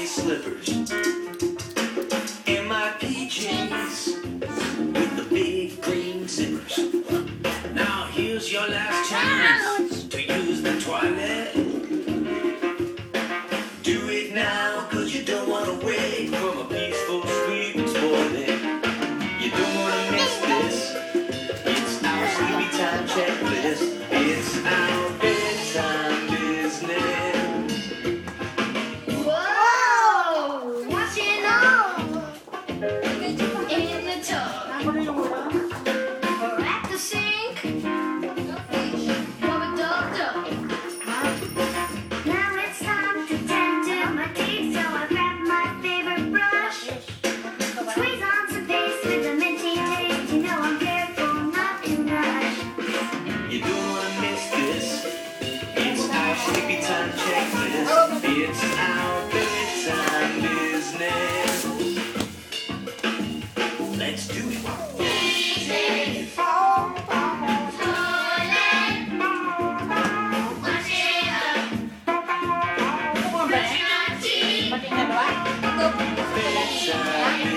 lace slippers and my PJs with the big green zippers. Now here's your last chance to use the toilet. Do it now, cause you don't wanna wake from a peaceful sleep and spoil it. You don't wanna miss this. It's our sleepy time checklist. It's our bedtime business. Whoa! Washing off in the tub or at the sink or a dub. Now it's time to tend to my teeth, so I grab my favorite brush. Squeeze on some paste with a minty taste. You know I'm careful not to rush. You don't wanna miss this. It's our sleepy time checklist. It's our bedtime business. Let's do it. Toilet, washing up, brushing our teeth. Bedtime